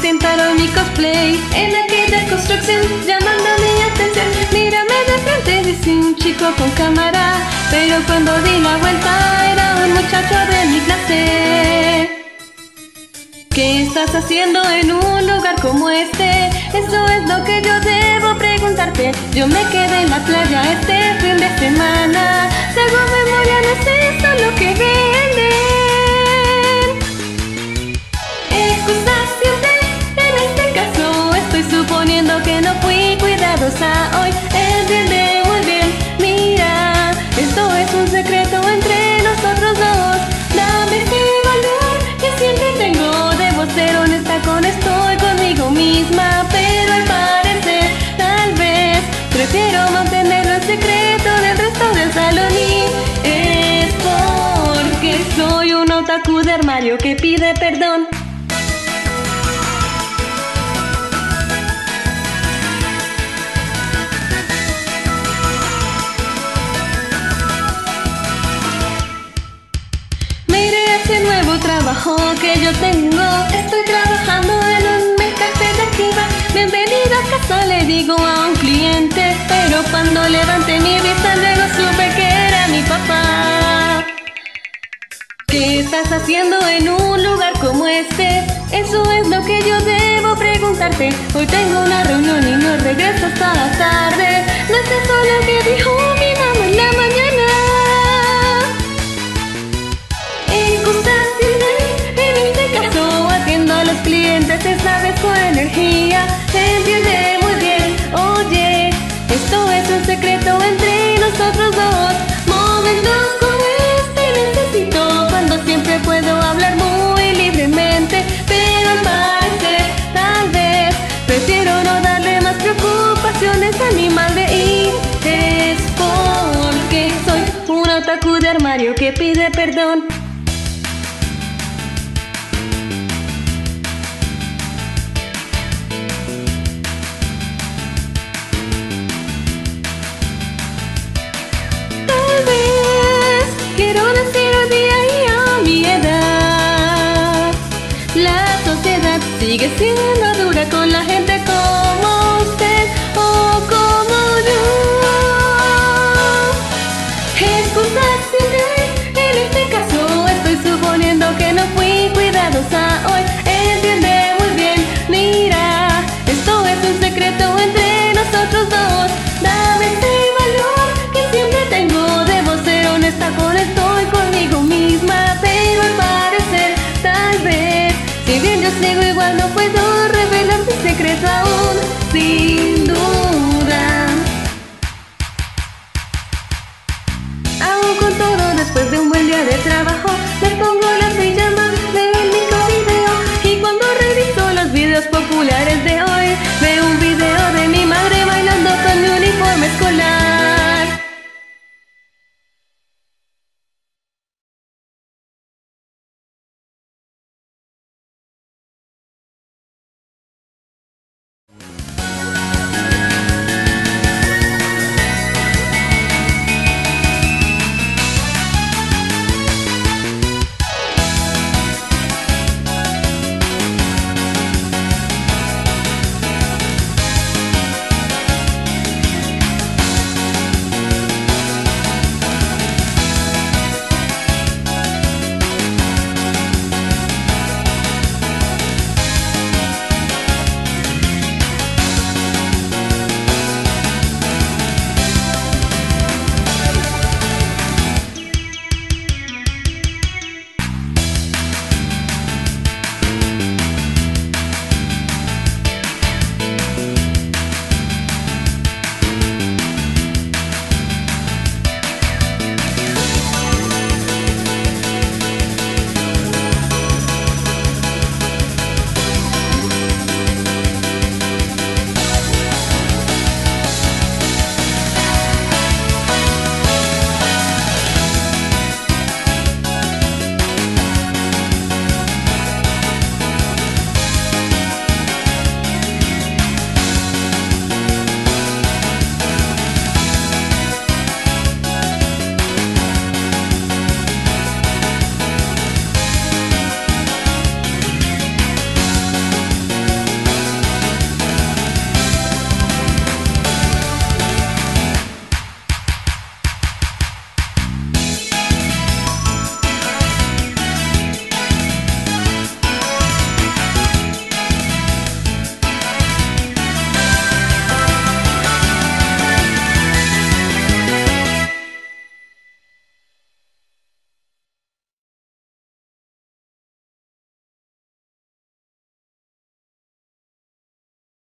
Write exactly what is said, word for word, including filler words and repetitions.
presentaron mi cosplay. En aquella construcción llamando mi atención, mírame de frente, dice un chico con cámara, pero cuando di la vuelta era un muchacho de mi clase. ¿Qué estás haciendo en un lugar como este? Eso es lo que yo debo preguntarte. Yo me quedé en la playa este fin de semana. Si hago memoria no es eso lo que venden. Excusas siempre, en este caso estoy suponiendo que no fui cuidadosa hoy. Entiende muy bien, mira, esto es un secreto entre nosotros dos. Dame ese valor que siempre tengo. Debo ser honesta con estoy conmigo misma, pero al parecer, tal vez, prefiero mantenerlo en secreto del resto del salón. Y es porque soy un otaku de armario que pide perdón. Nuevo trabajo que yo tengo, estoy trabajando en un café de aquí va. Bienvenido a casa, le digo a un cliente, pero cuando levanté mi vista luego supe que era mi papá. ¿Qué estás haciendo en un lugar como este? Eso es lo que yo debo preguntarte. Hoy tengo una reunión y no regreso hasta la tarde. No es eso lo que dijo mi mamá en la mañana. Los clientes, esta vez con energía. Entiende muy bien, oye, esto es un secreto entre nosotros dos. Momentos como este necesito, cuando siempre puedo hablar muy libremente, pero al parecer, tal vez, prefiero no darle más preocupaciones a mi madre. Y es porque soy un otaku de armario que pide perdón. Quiero decir un día y a mi edad, la sociedad sigue siendo